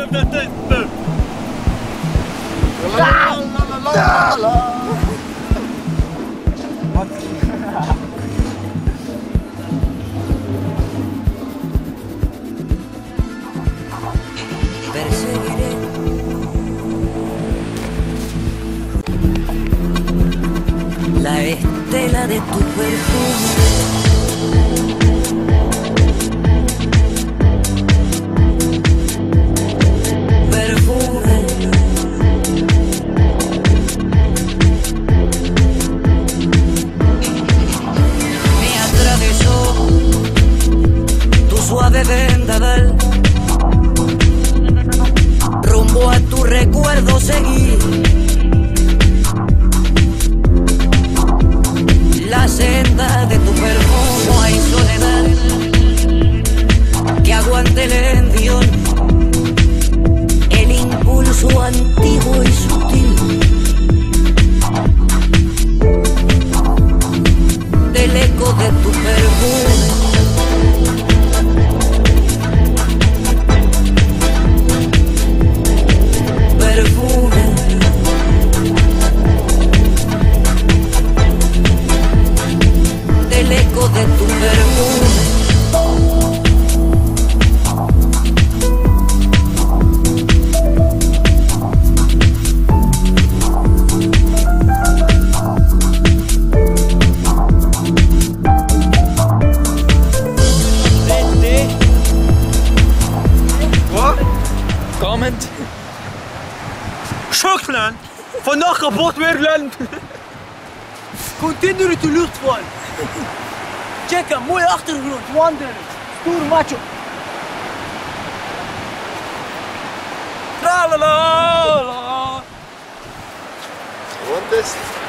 Perseguiré la estela de tu perfume. Suave vendaval, rumbo a tu recuerdo seguir, la senda de tu perfume. Hay soledad que aguante el envión, el impulso antiguo y sutil del eco de tu perfume. Del eco de tu perfume. What? Comment? Schokland! Vannacht kapot weer land! Continu uit de lucht vallen. Check hem, mooie achtergrond, wandelen. Stoer macho. La la la la! Want this?